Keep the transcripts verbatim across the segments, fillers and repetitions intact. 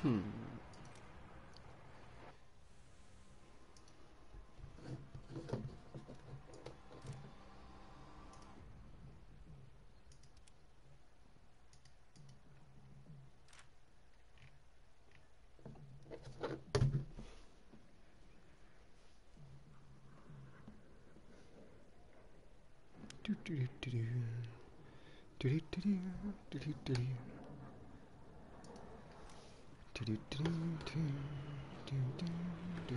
Hmm. Do do do do do. Do do do do. Do do do do. Do do do do. Do do do.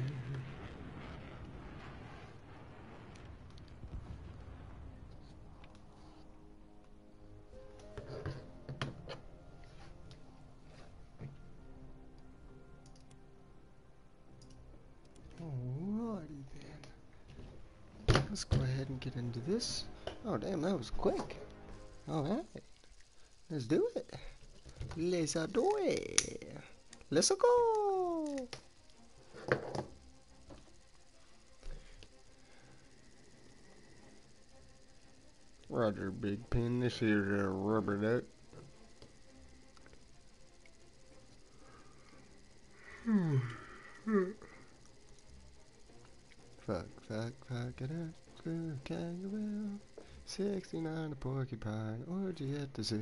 Alrighty then. Let's go ahead and get into this. Oh damn, that was quick. Alright. Let's do it. Let's do it. Let's go. Roger, Big Pen. This here's a rubber duck. Fuck, fuck, fuck it up. Screw a kangaroo. sixty-nine a porcupine. Orgy at the zoo.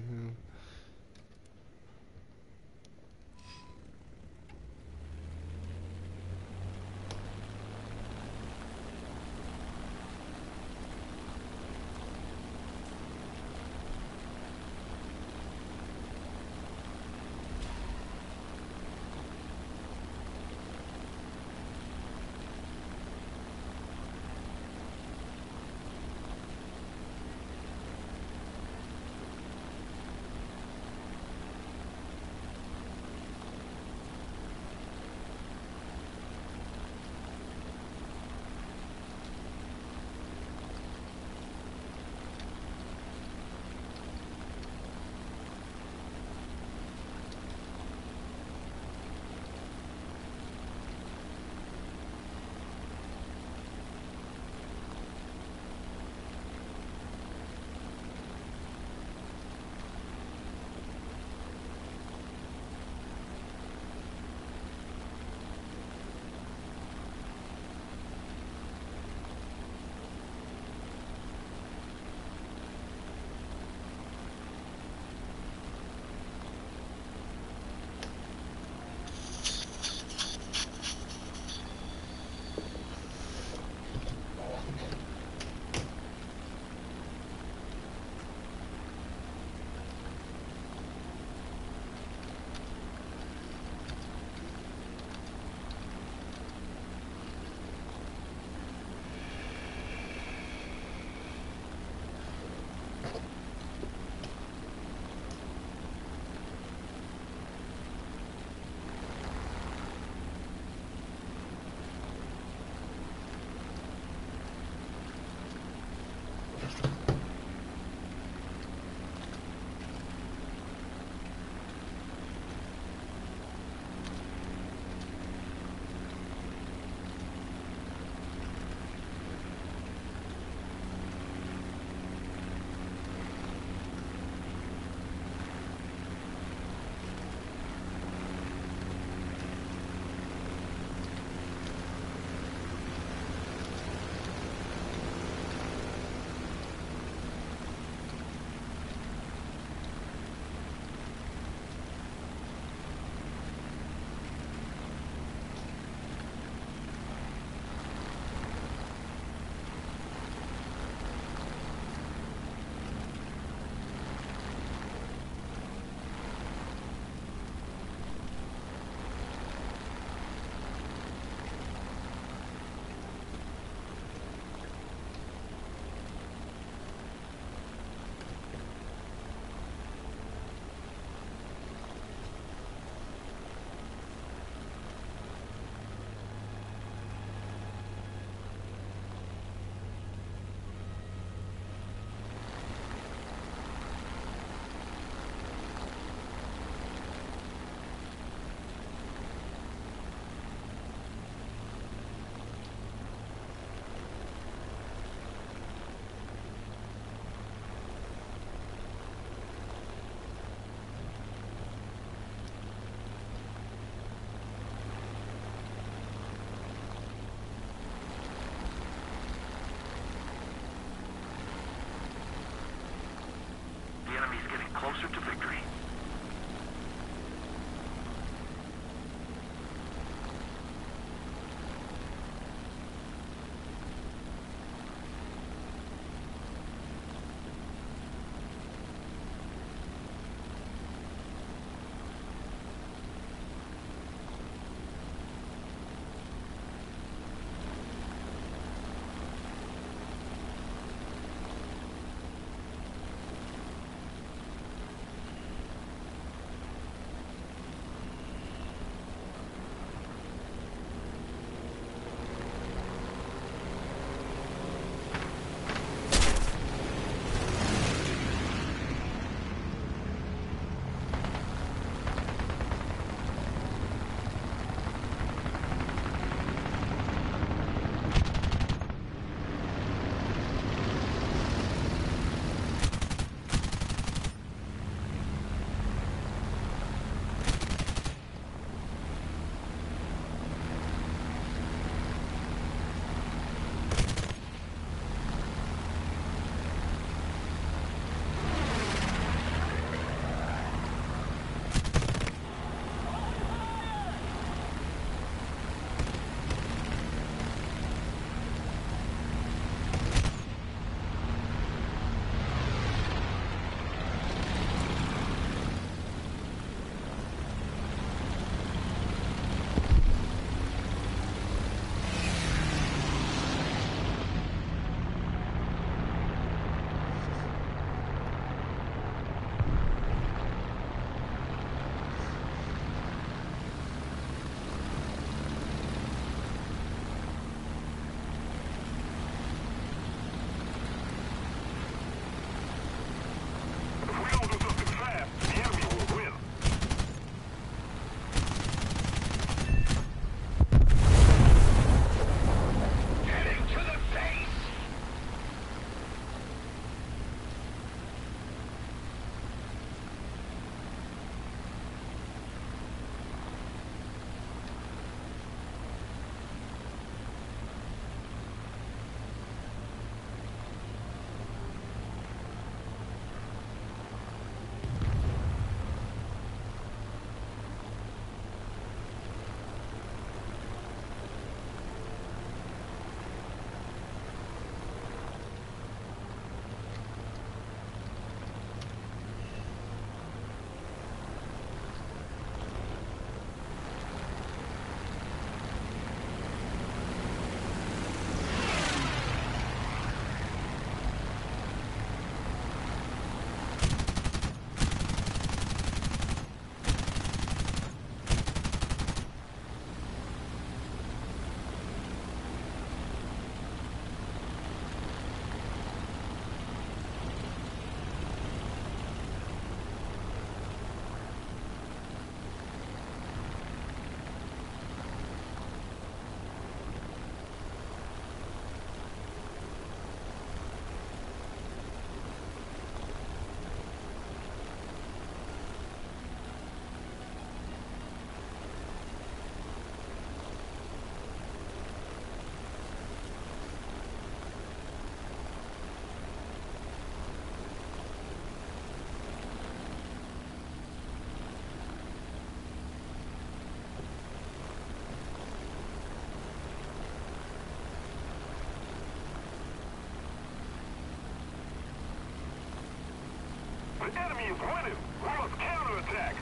The enemy is winning. We must counterattack.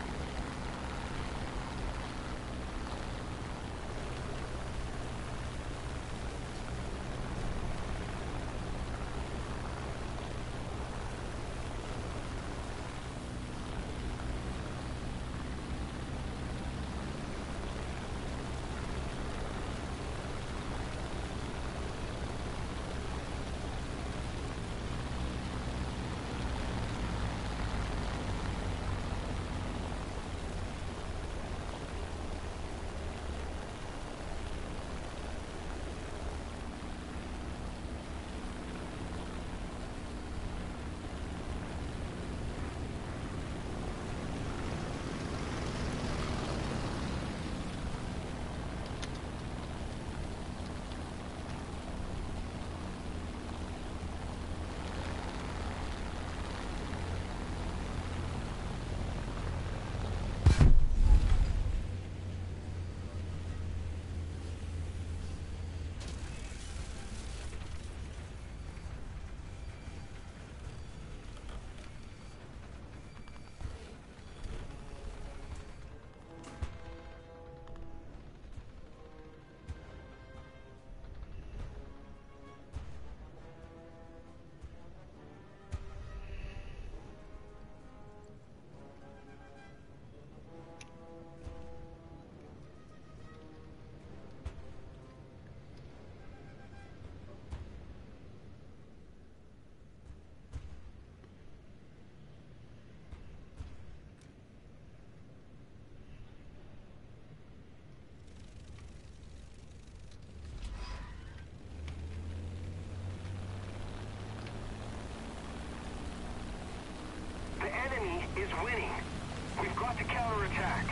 Is winning. We've got to counterattack.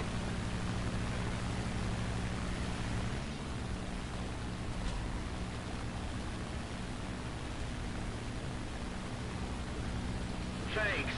Thanks.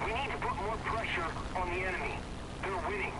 We need to put more pressure on the enemy. They're winning.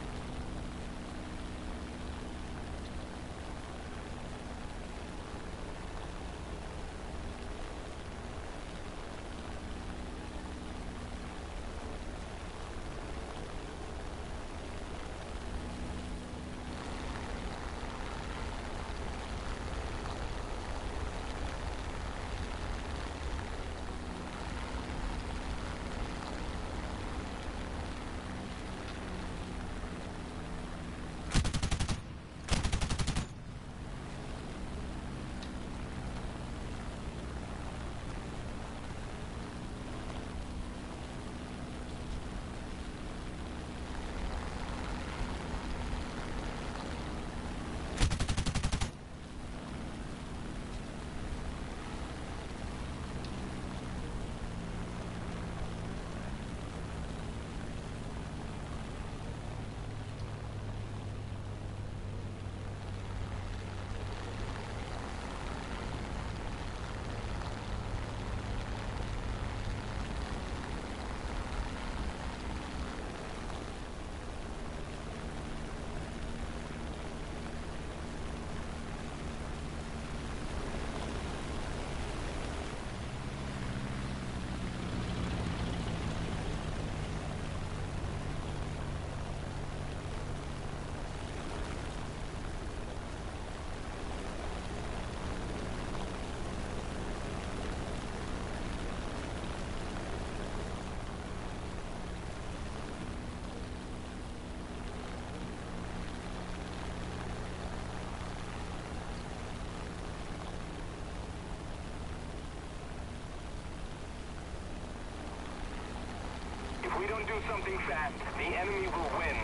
If we don't do something fast, the enemy will win.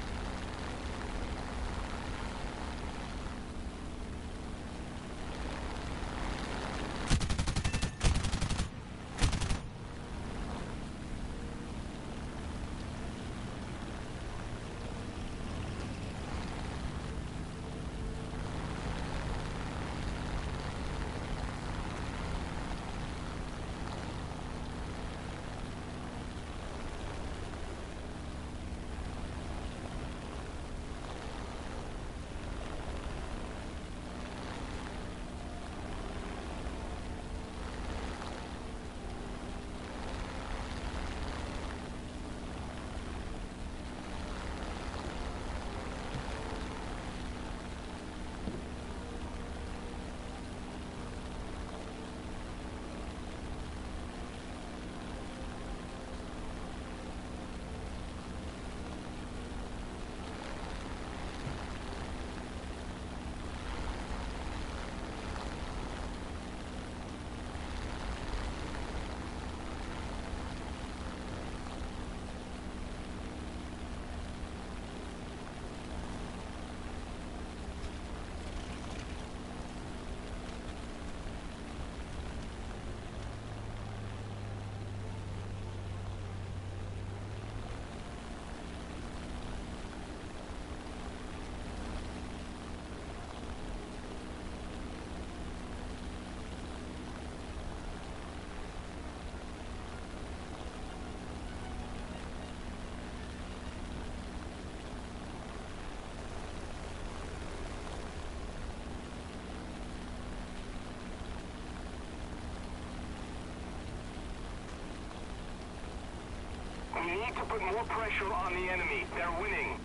We need to put more pressure on the enemy. They're winning.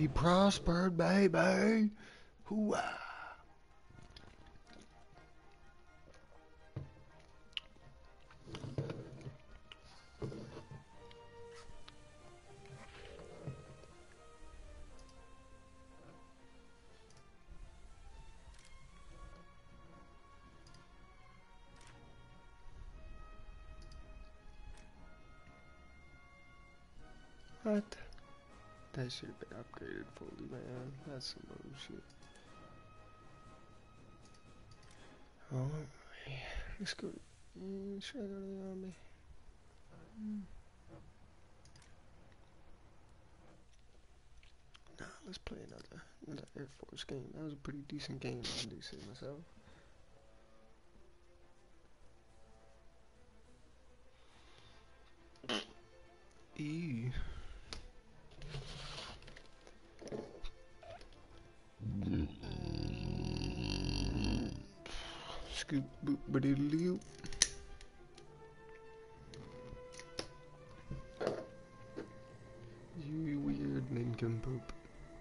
We prospered, baby. Hooah. What? That should have been upgraded fully, man. That's some bullshit. Alright. Let's go. Mm, should I go to the army? Mm. Nah, let's play another, another Air Force game. That was a pretty decent game, I do say myself. Ew. Scoop boop ba-doodle-doo. You weird nincompoop.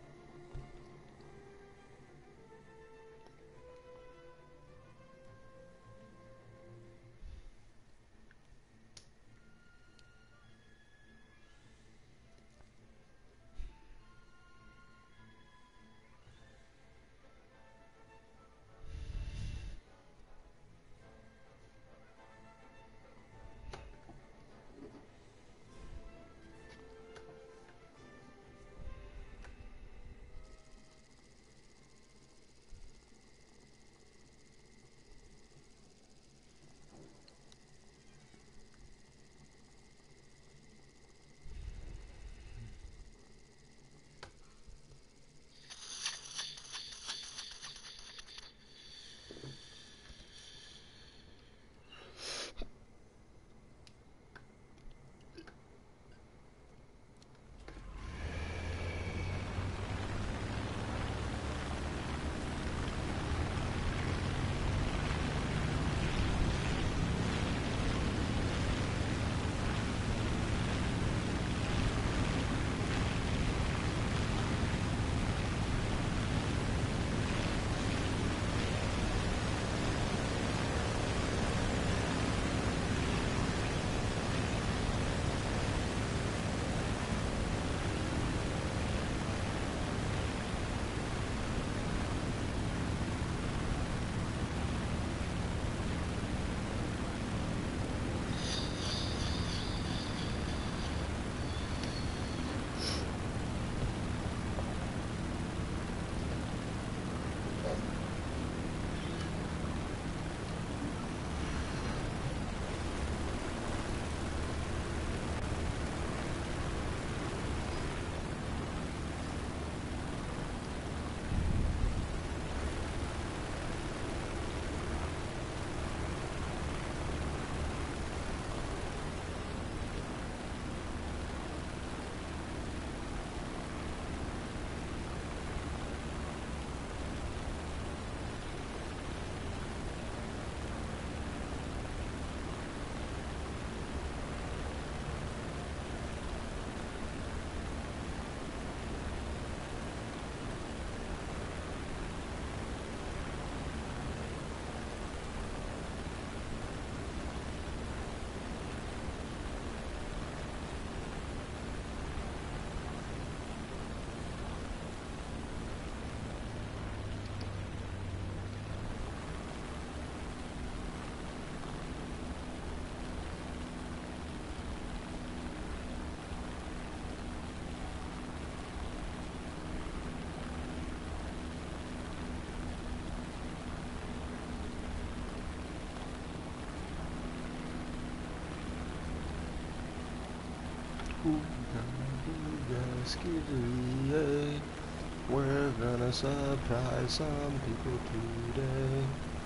Skidoo, we're gonna surprise some people today.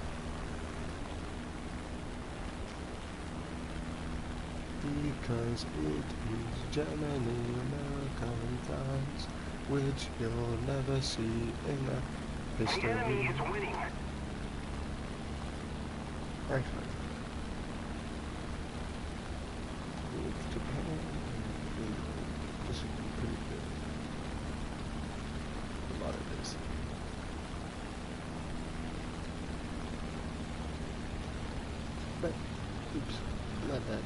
Because it is Germany, America and France, which you'll never see in the history. The enemy is winning. Actually, with Japan, this would be pretty good. But, oops, not that.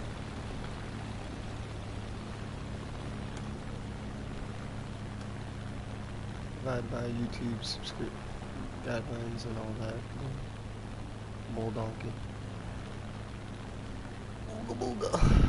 Abide by YouTube subscribe guidelines and all that. Bull donkey. Booga booga.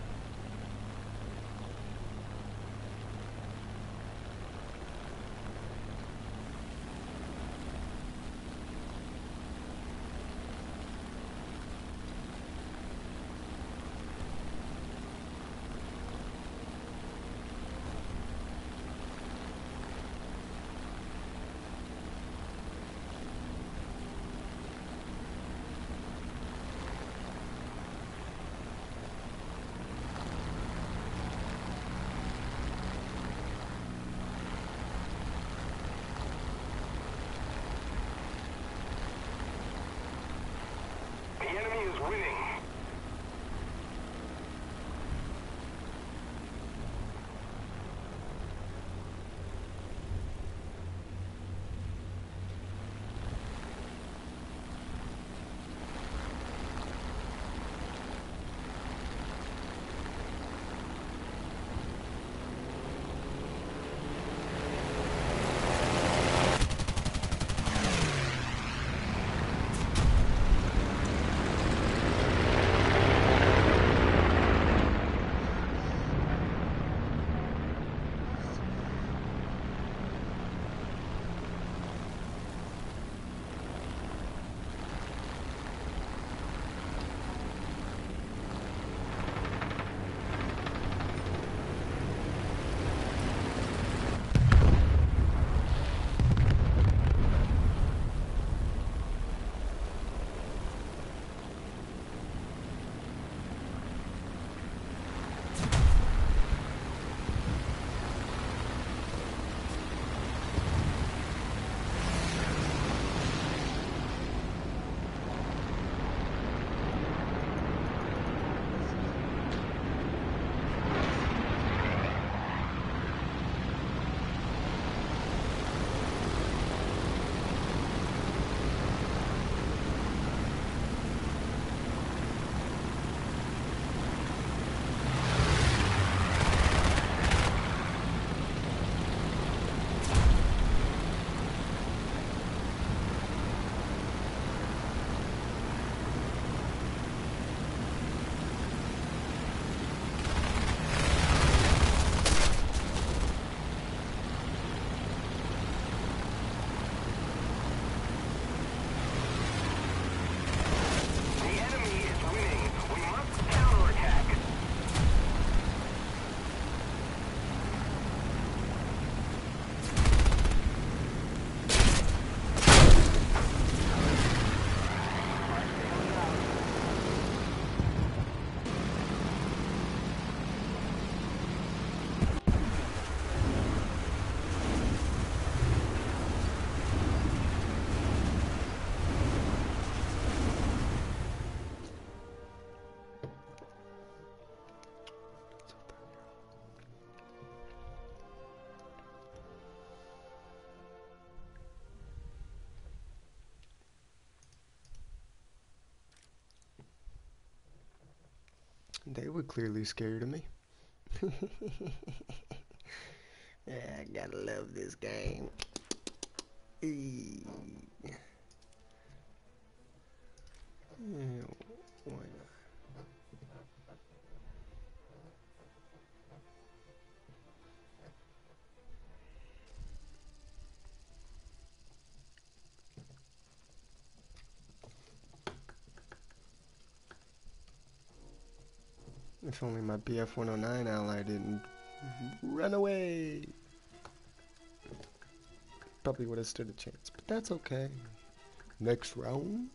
The enemy is winning. They were clearly scared of me. Yeah, I gotta love this game. Eee. Yeah, why not? If only my B F one oh nine ally didn't run away. Probably would have stood a chance, but that's okay. Next round.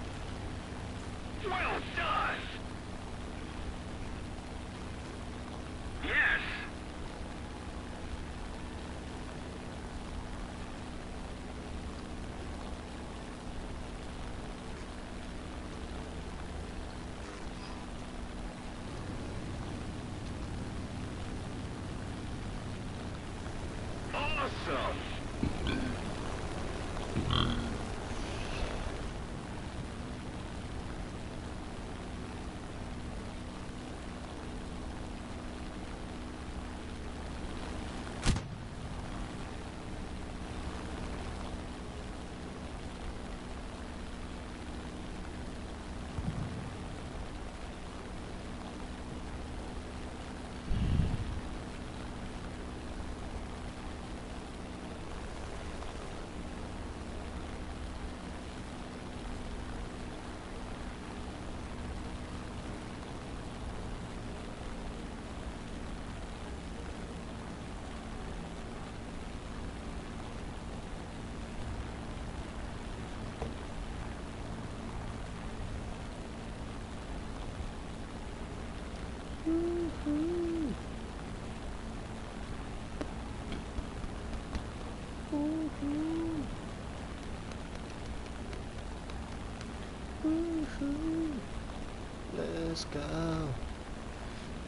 Well done!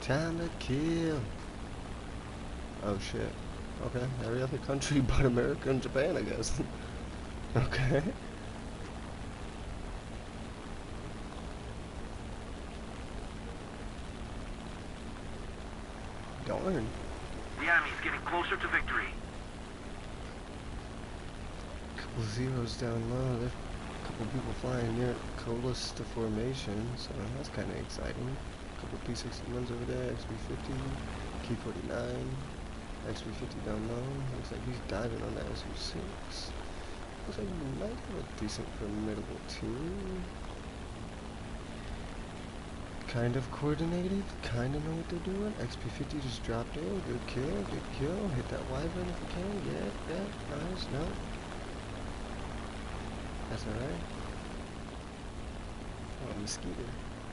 Time to kill. Oh shit. Okay, every other country but America and Japan, I guess. Okay. Darn. The enemy's getting closer to victory. Couple zeros down low. There's a couple people flying near Callista Formation, so that's kind of exciting. Couple P sixty-ones over there, X B fifty, K forty-nine, X B fifty down low. Looks like he's diving on that S U six. Looks like he might have a decent formidable team. Kind of coordinated, kind of know what they're doing. X P fifty just dropped in. Good kill, good kill. Hit that wyvern if you can. Yeah, yeah, nice, no. That's alright. Oh, mosquito.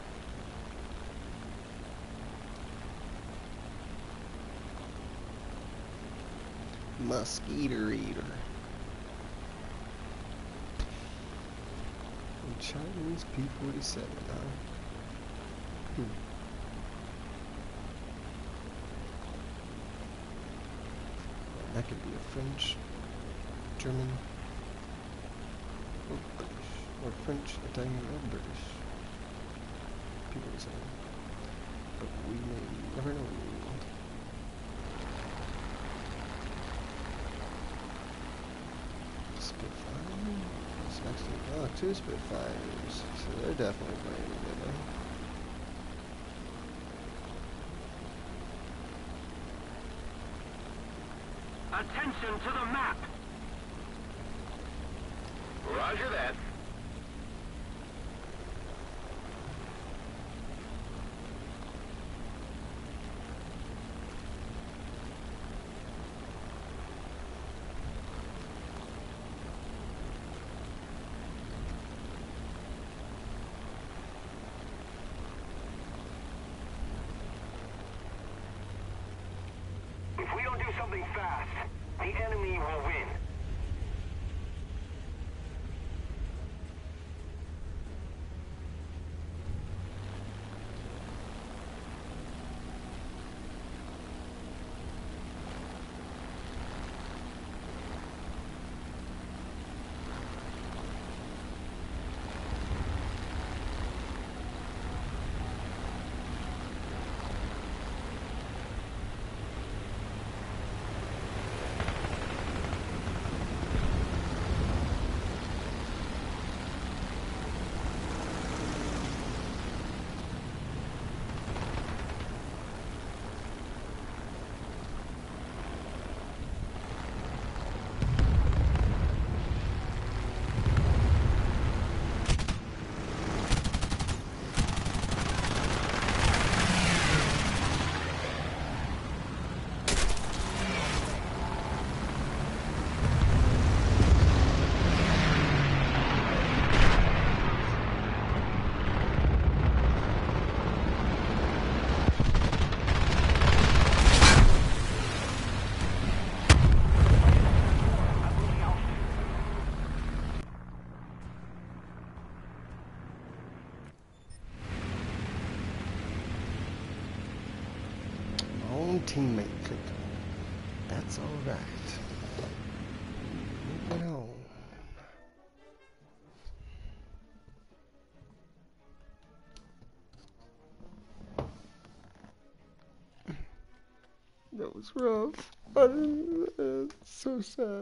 Mosquito eater. And Chinese P forty-seven, huh? Hmm. That could be a French, German, or British, or French, Italian, or British. P forty-seven. But we may never know. Spitfire? It's actually, oh, two Spitfires. So they're definitely playing together. Attention to the map! Roger that. If we don't do something fast, the enemy will win. Teammate click. That's alright. Moving on. That was rough. I didn't, uh, so sad.